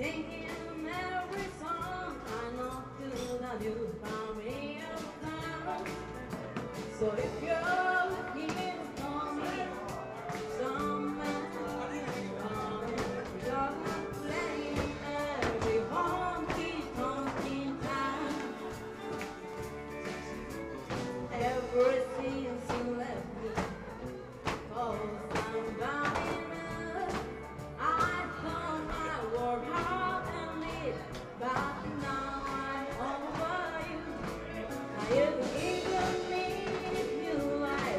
singing every song I know to that you found me around. So if you're looking for me, some man you're playing every honky-tonk time. Ever since you left me, 'cause I'm bound in love. I thought I worked hard and lived, but now I'm over you. Now you can even me if you like.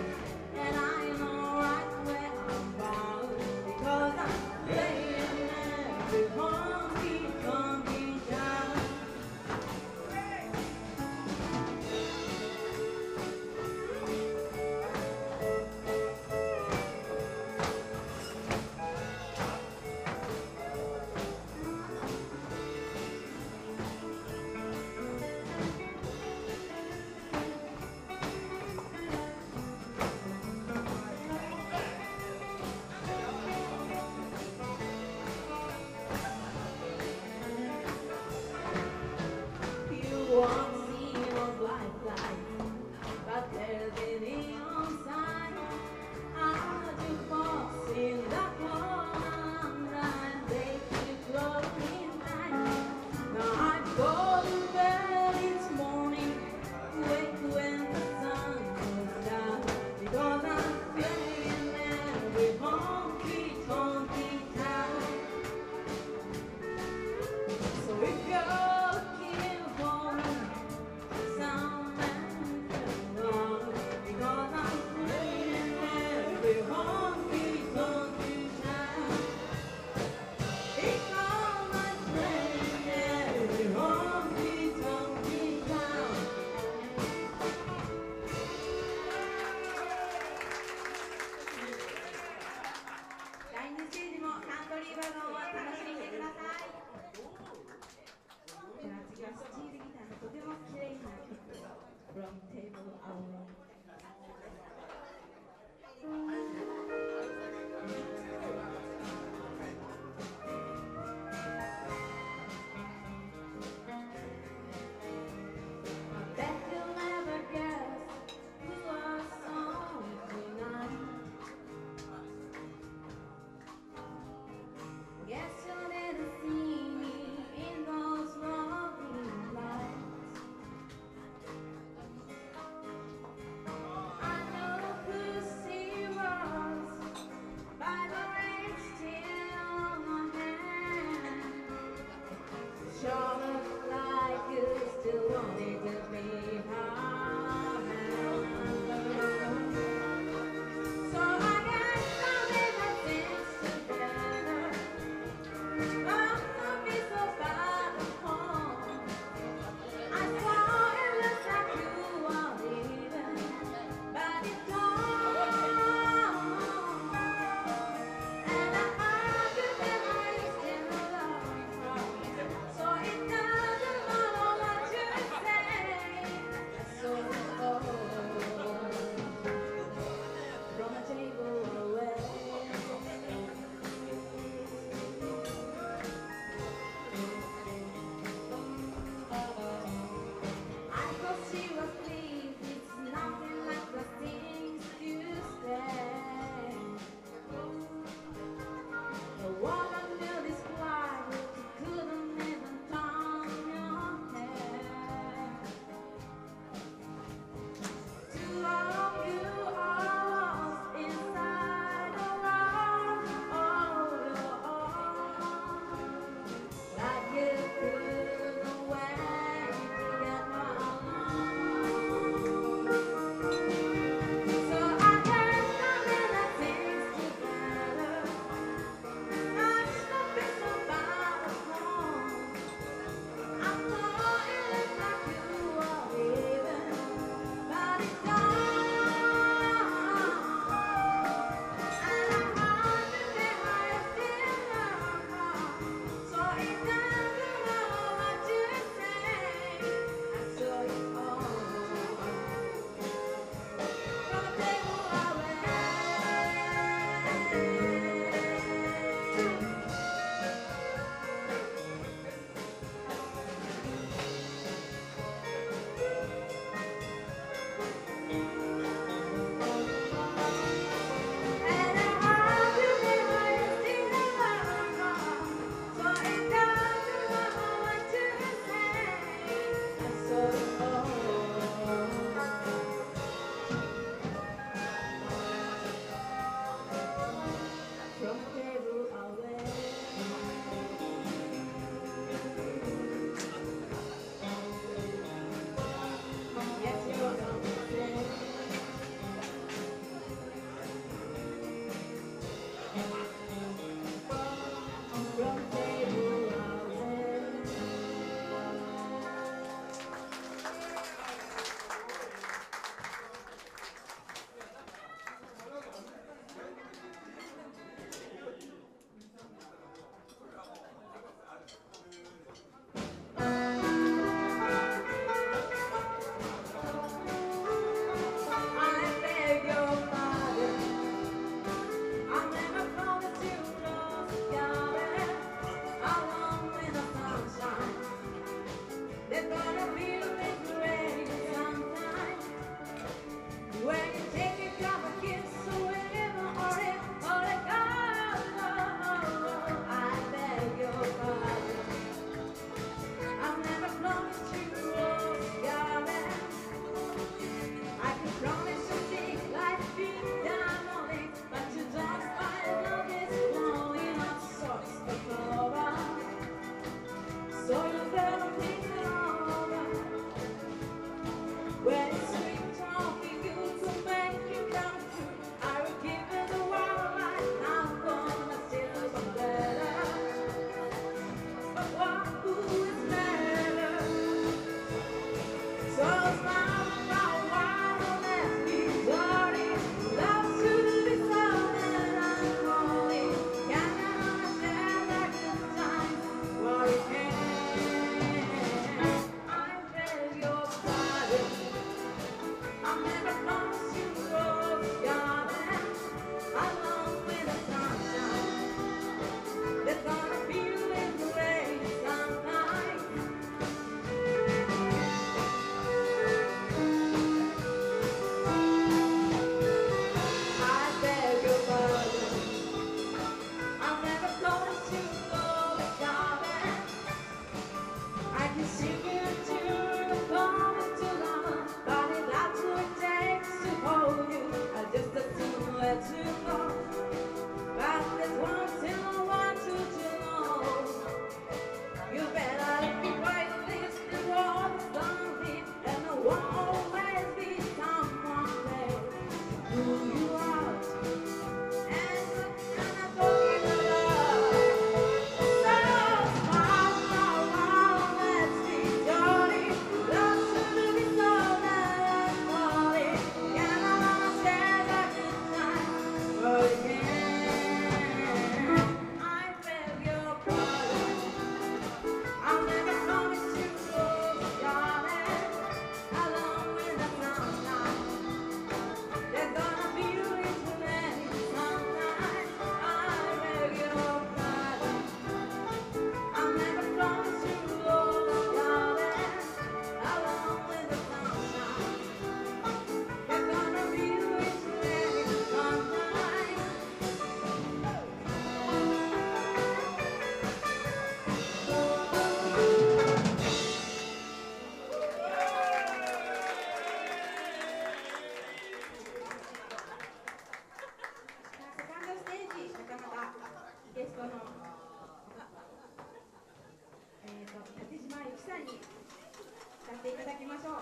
さんに歌っていただきましょう。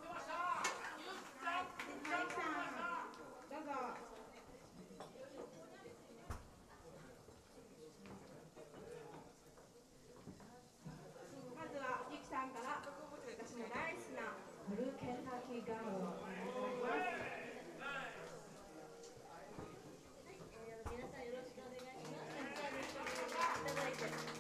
はい、マリキさん、どうぞ。まずはゆきさんから私の大好きなブルーケンタッキーガールをお願いいたします。皆さんよろしくお願いします。いただいて。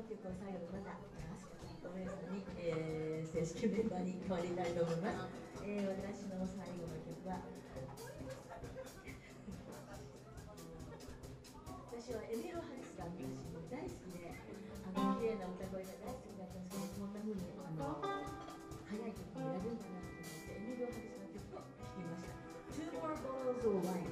曲を最後にまたお姉さんに、正式メンバーに変わりたいと思います。私の最後の曲は私はエメロ・ハリスが昔も大好きで綺麗な歌声が大好きだったんですけど、こんな風に速い曲もやるんだなと思ってエメロ・ハリスの曲を聴きました。Two More Bottles of Wine。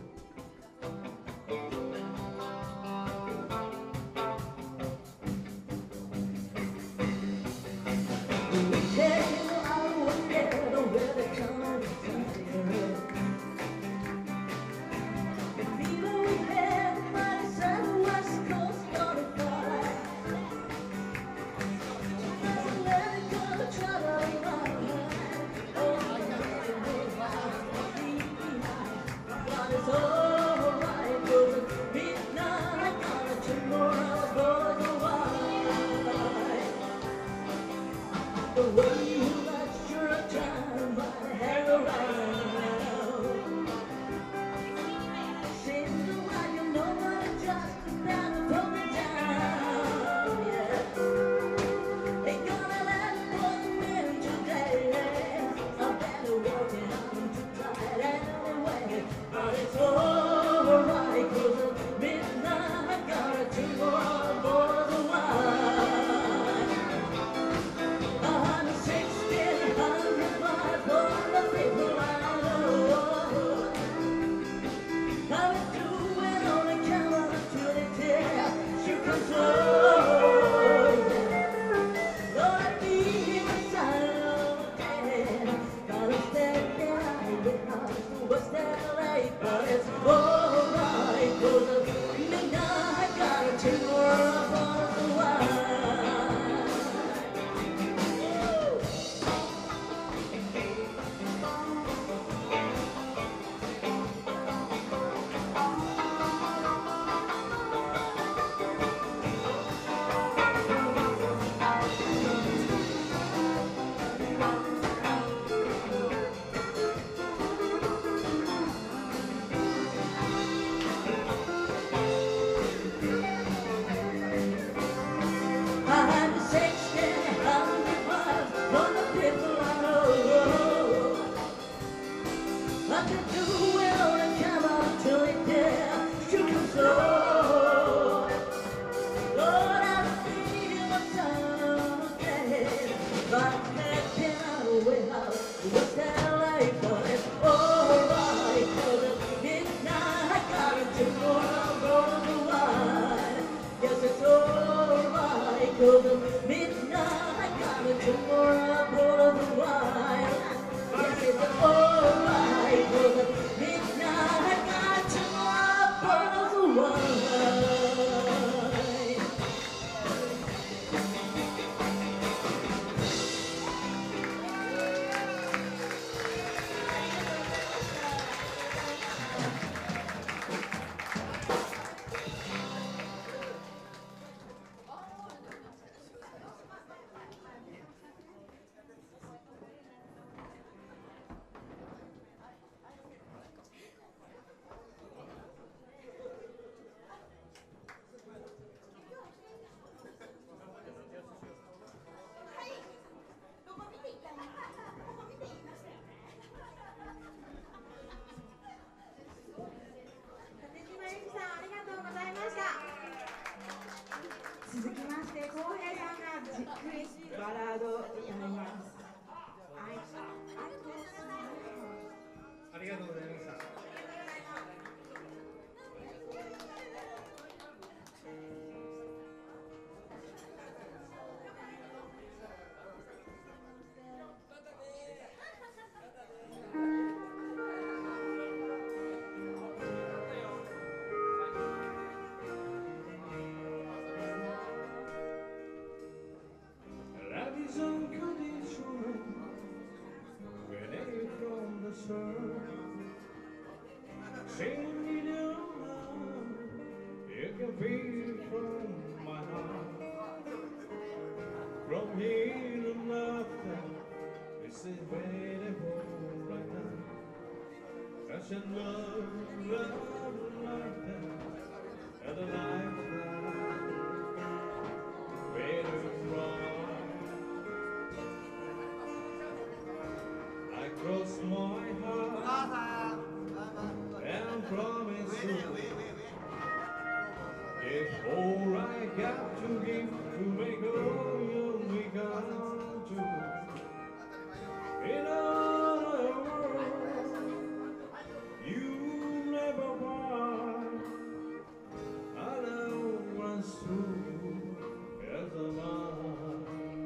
続きまして浩平さんがじっくりバラードを歌います。 ありがとうございました。From here to nothing, it's available right now. Such a love, love, and a lifetime. Wait cross my heart and promise to give all I got to give to make all you come to. In other words, you never want. I know once through as a man.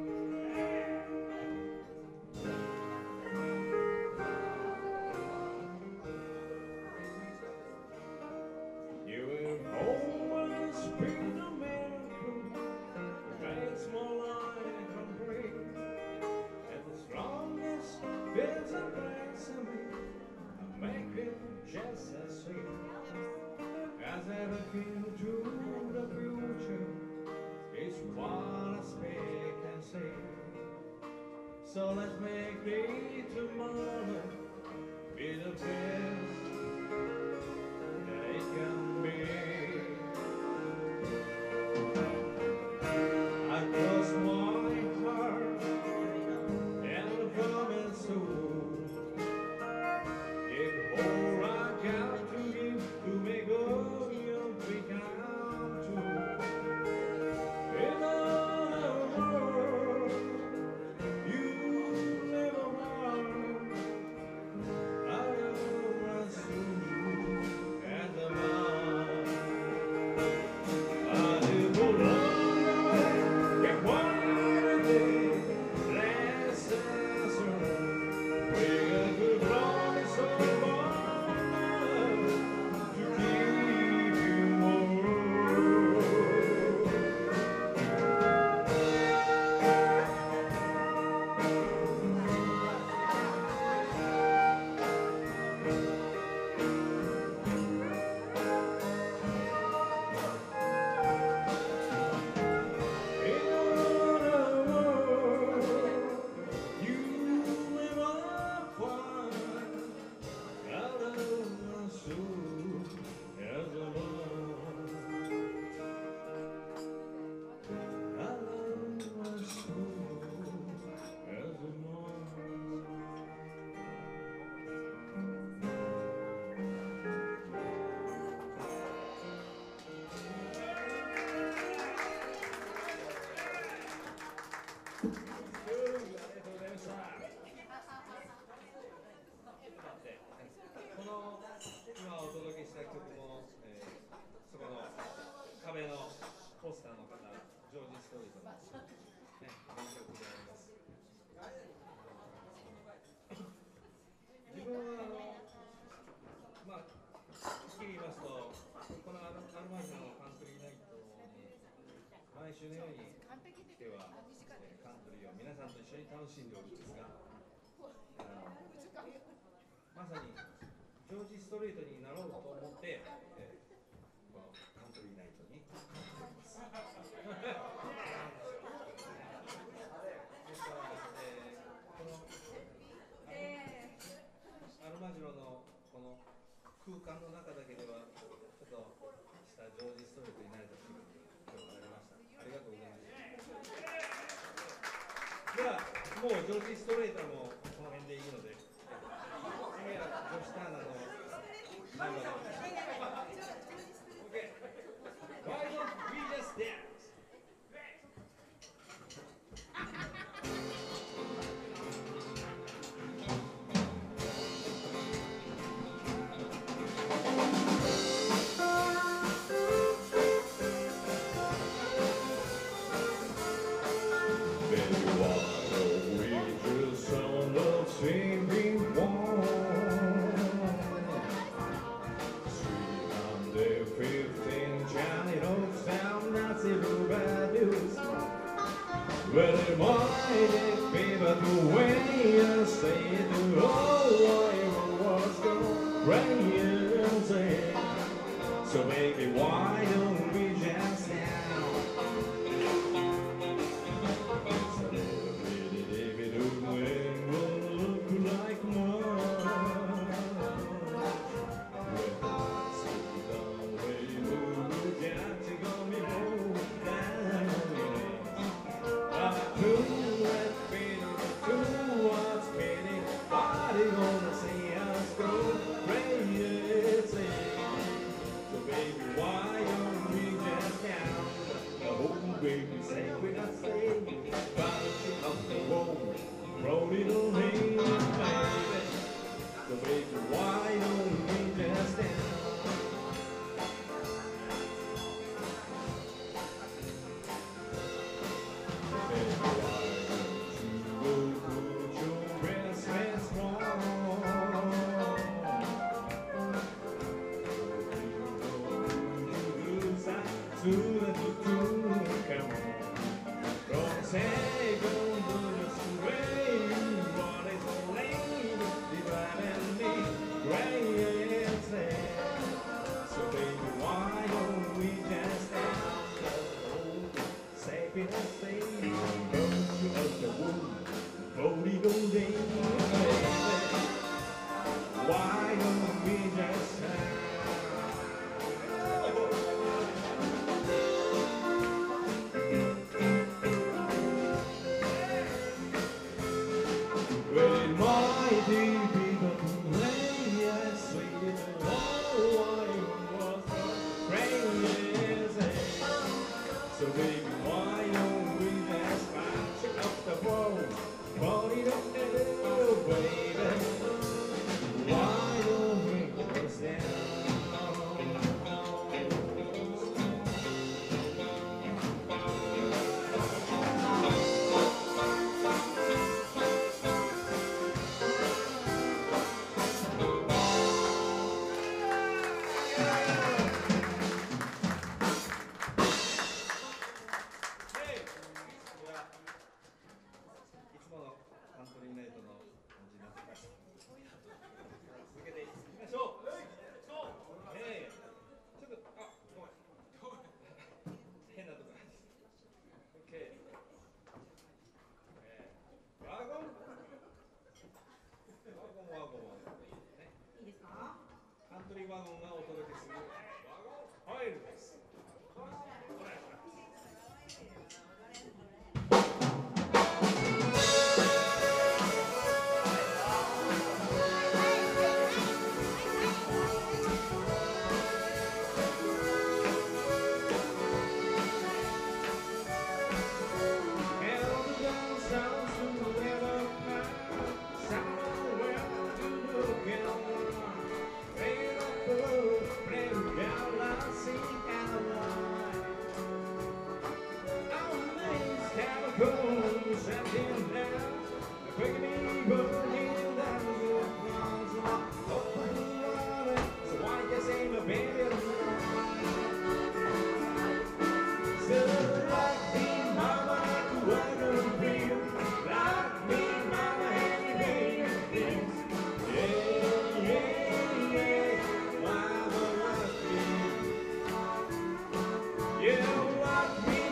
You have always been a miracle, makes my life complete. And the strongest feels a blessing me, I make it just as sweet. As I look into the future, it's what I speak and say. So let's make the tomorrow be the best that it can be. I cross my heart and promise to give all I got to give to make all you become true. In other words, you never want. I never want to as a man. I live along the way, get one day, less answer. We got good promise of love to keep you warm. In other words, you never find out of soul as a man. I love my soul as a man.この今お届けした曲も、そこの壁のポスターの方、ジョージ・ストリートの、ね、名曲であります。自分はまあ、はっきり言いますと、このアルマジナのカントリーナイトに毎週のように来ては、カントリーを皆さんと一緒に楽しんでおるんですが、まさにジョージ・ストリートになろうと思って、このカントリーナイトに来ています。ですから、このアルマジロのこの空間の中だけではちょっとしたジョージ・ストリートになれた気分に今日なりました。ありがとうございます。ではもうジョージ・ストレートもこの辺でいいので、次はジョシターナのナンバーです。OK。Why don't we just dance? Baby, why don't we just on the singing wall? 315 Johnny Rose found Nazi Rubadoos. Well, it might be but the way I say to all I was going crazy. So baby, why don't we just now? So pretty David Owen will look like mine. With a sweet down way move, got to go me home down. Too much pity, too much pity, body on lonely, lonely, why don't we just well, it might be the way I sleep, oh, I was crazy. So baby, why don't we just patch up the phone? Body don't know, baby. Why don't we just down?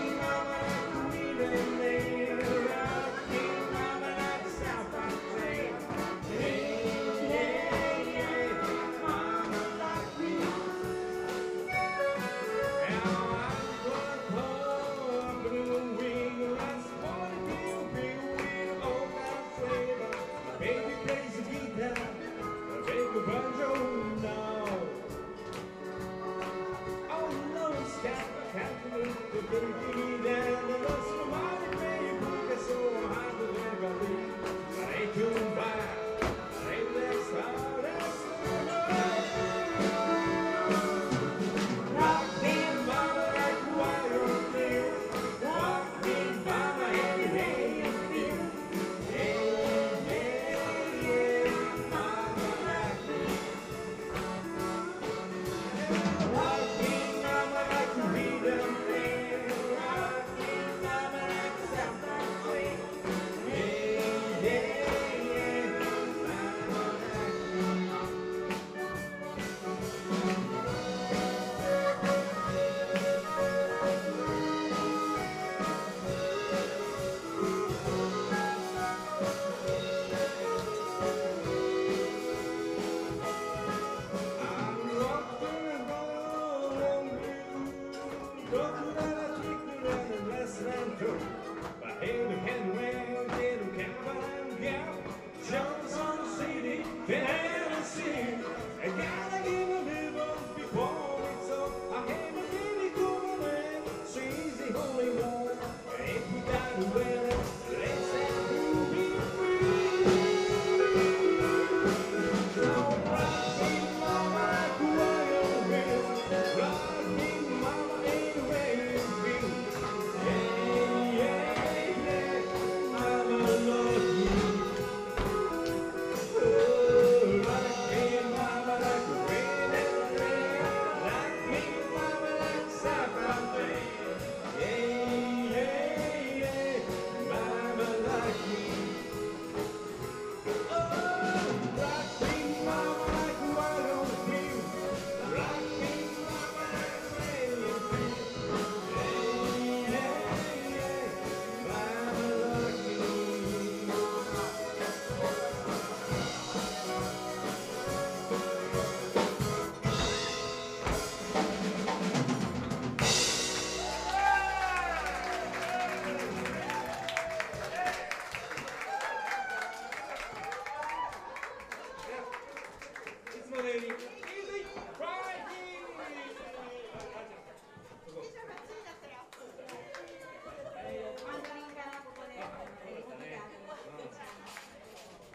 Say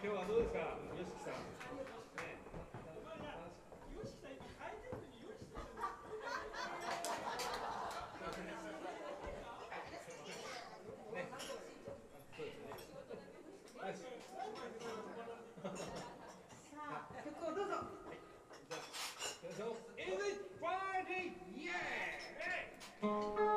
今日はどうですか、よしきさん。ね。 さあ、曲をどうぞ。 Is it Friday? Yeah!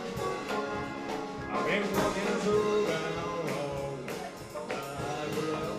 I've been walking so round,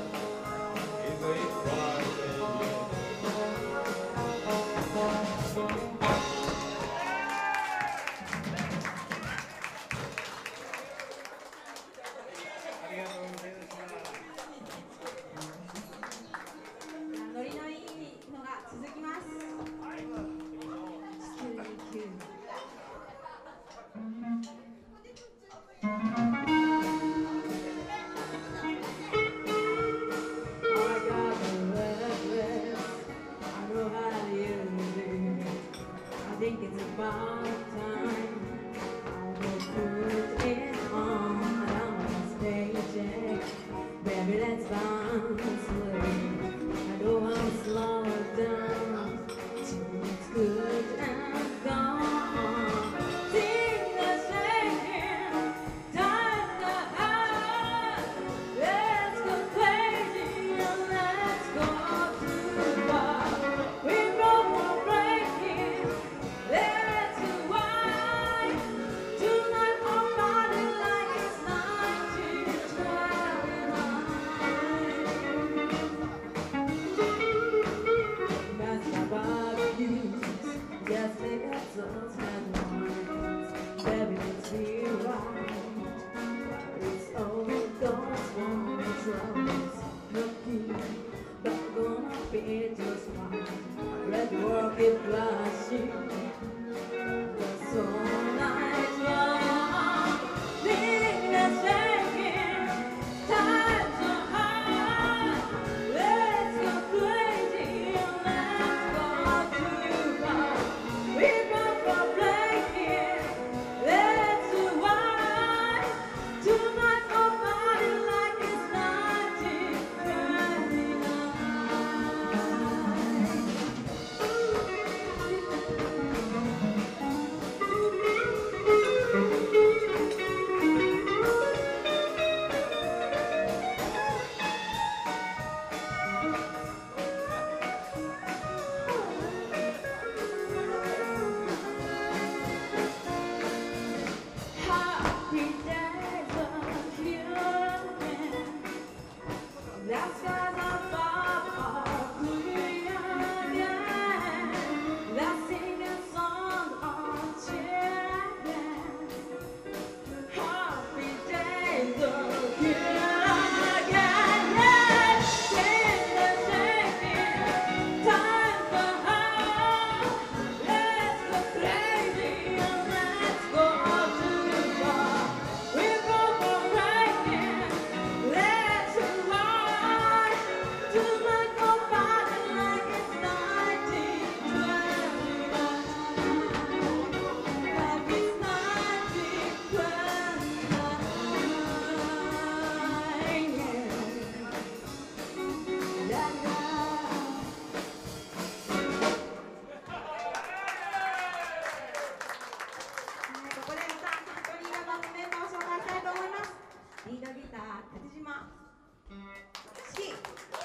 様、指揮、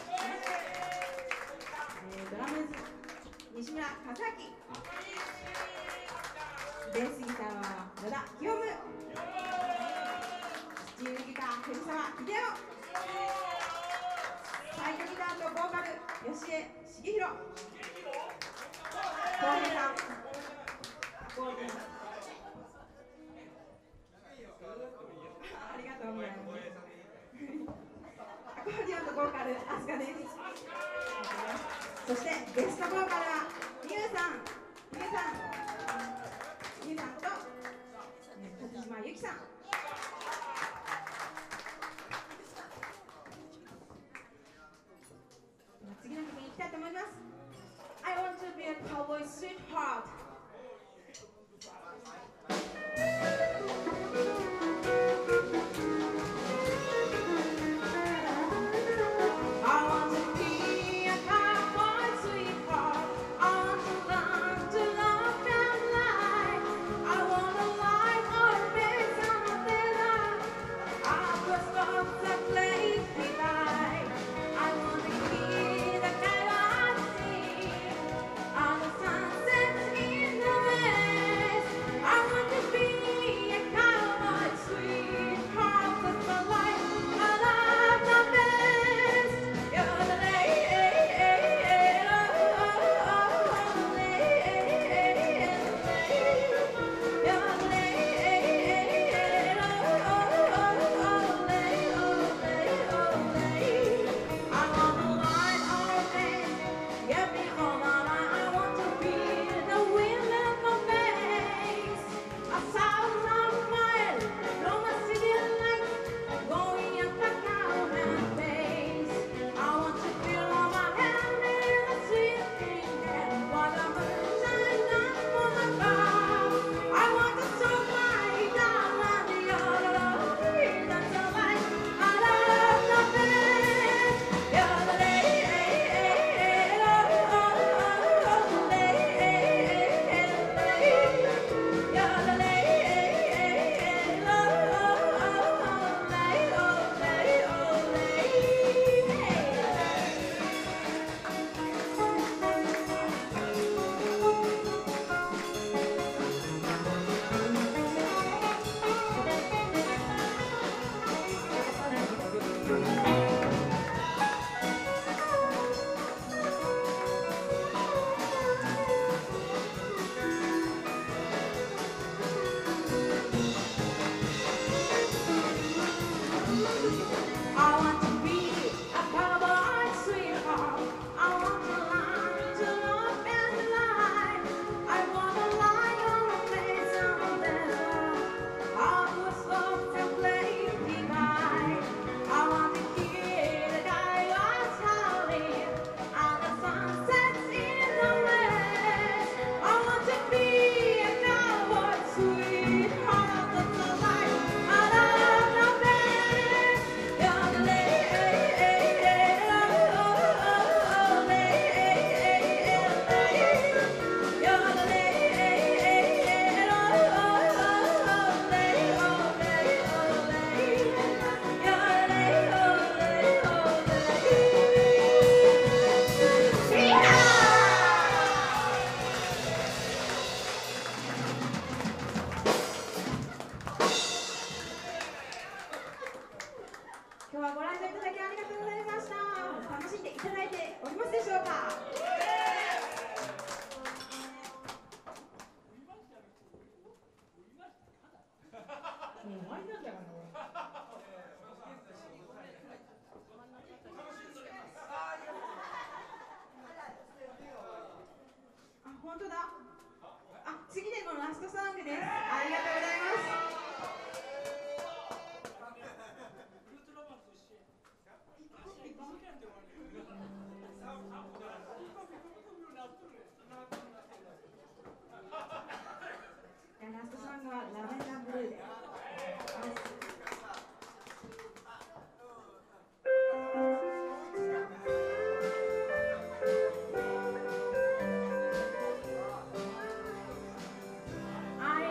ドラムズ西村和明、ベースギターは野田清夢、スチールギター藤沢秀夫、サイドギターとボーカル吉江重弘、浩平さん、ありがとうございます。アコーディオンとボーカルアスカです。そしてゲストボーカルはミュウさんと勝島由紀さん。次の曲に行きたいと思います。I want to be a cowboy sweetheart.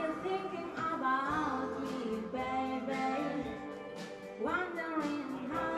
Wondering how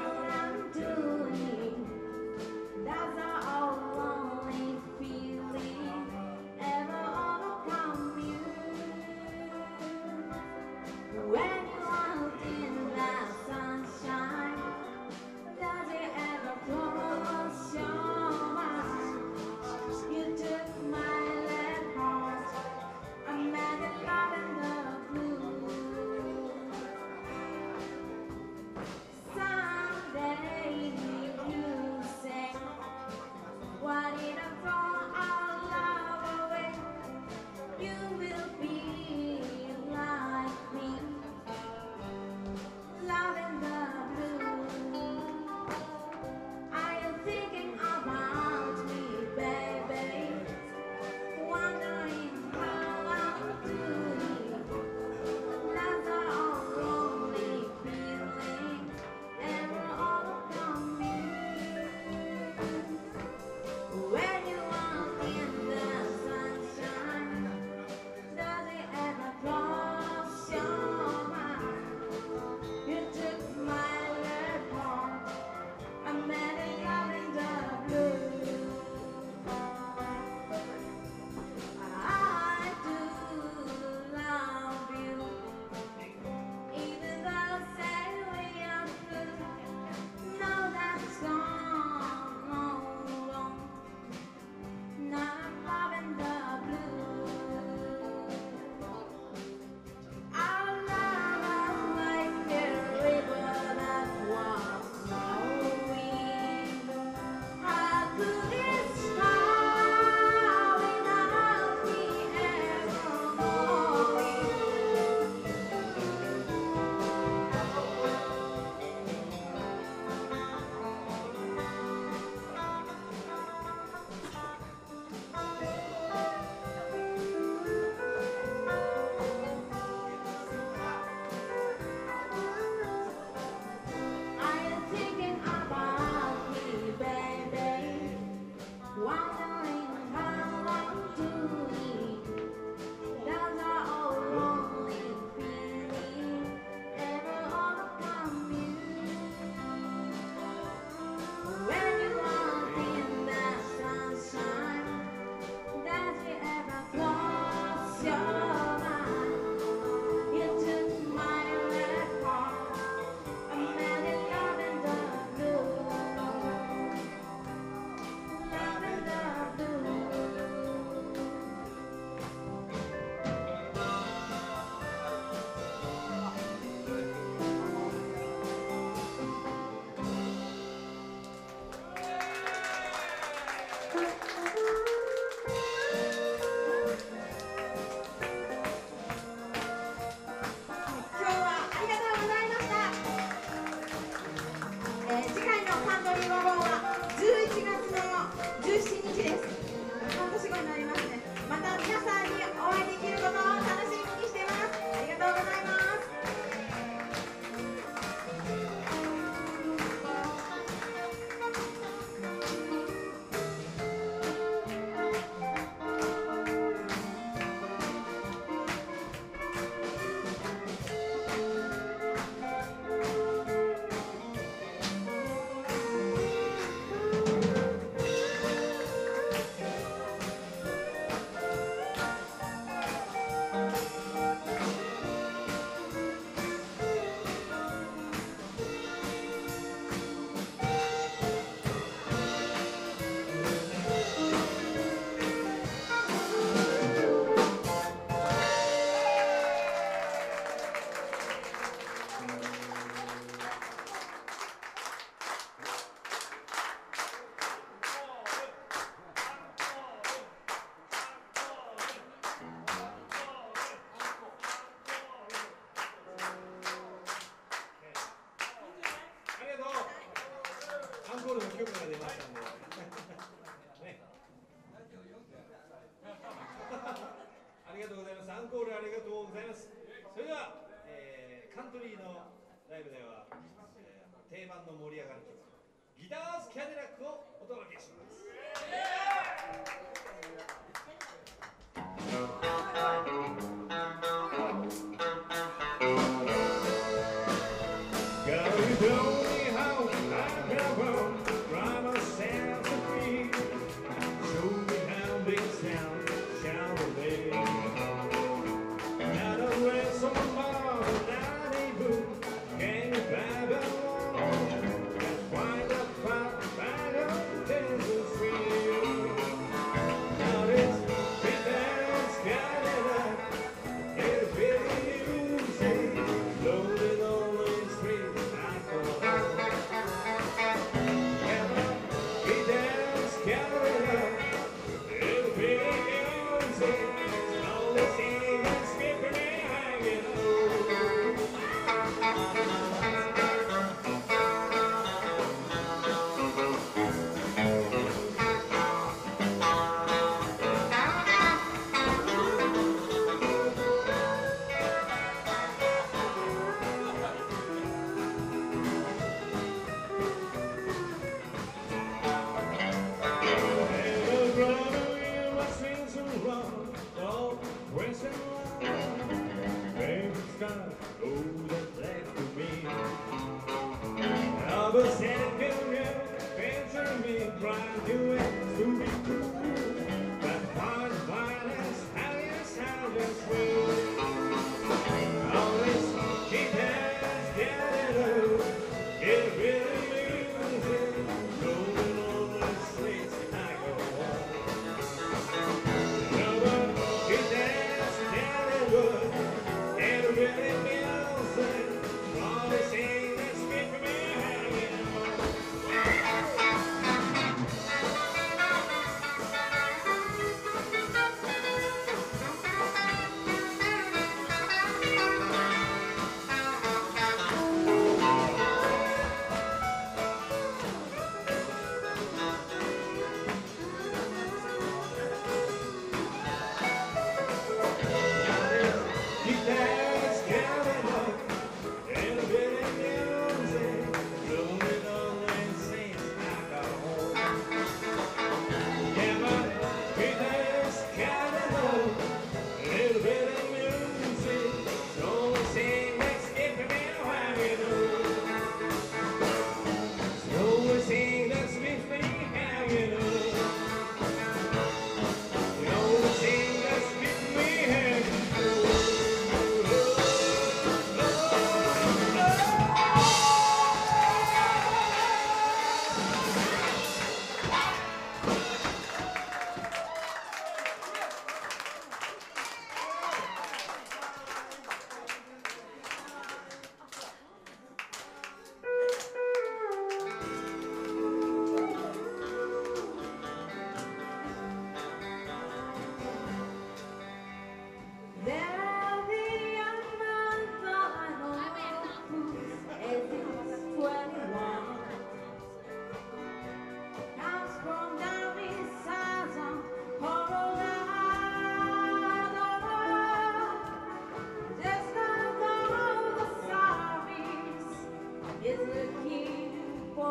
カントリーワゴンは11月の17日です。半年後になりますね。また皆さんにお会いできることを楽しみにしています。ありがとうございます。 アンコールの曲が出ましたんで、ね、ありがとうございます。アンコールありがとうございます。それでは、カントリーのライブでは、定番の盛り上がる曲、ギターズ・キャデラックをお届けします。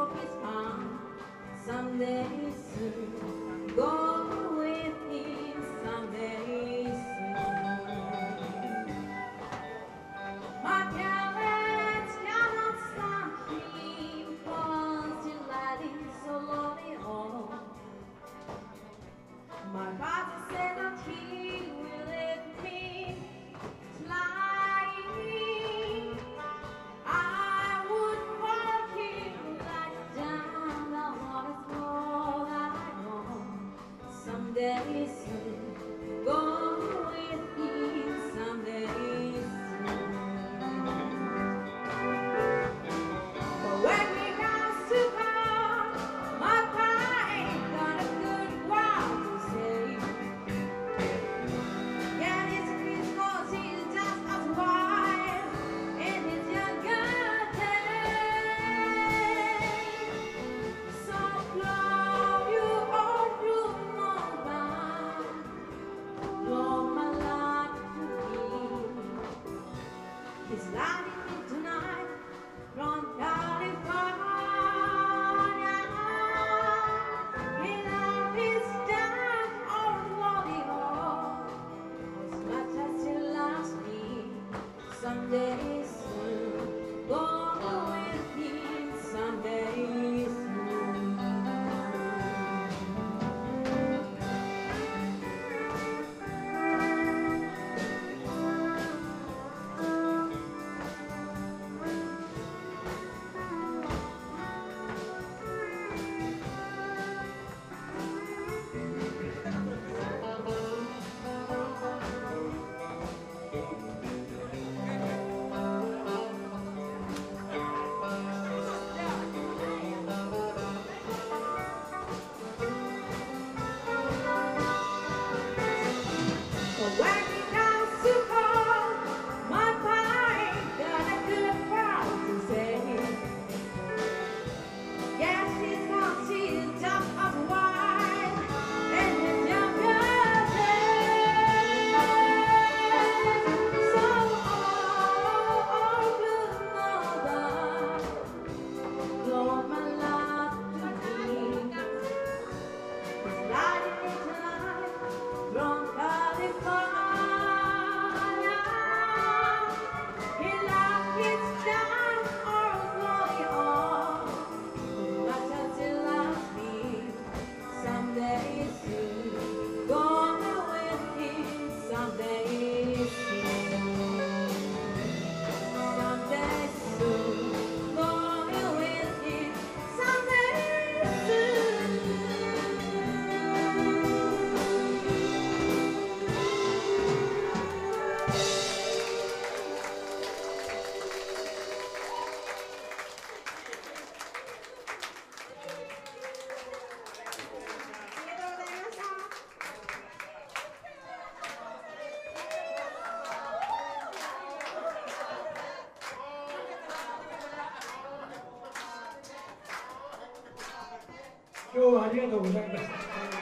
hope he's found someday soon. Go with him someday soon. My parents cannot stop him from still letting so lonely on. My father said that he will let me fly. I would walk him like down the waterfall. I know someday soon, go with him someday soon. But when we got to home, my pa ain't got a good word to say. Yeah, this is cause he's just as wild in his younger days. So love you all through my mind, Lord, my life to be. He's lighting me tonight from California. He love his dad or lonely home. As much as he loves me, someday soon, go with him someday soon. But when he comes to home, my pa ain't got a good word to say. Yes, he's got she's just as wild in his younger days. So good mother, Lord, my love to me. He's lighting me tonight from California. He left his dad or lonely home. Much as he loves me, someday soon, gonna with him someday soon. Someday soon, gonna with him someday soon. Yo, ありがとうございました。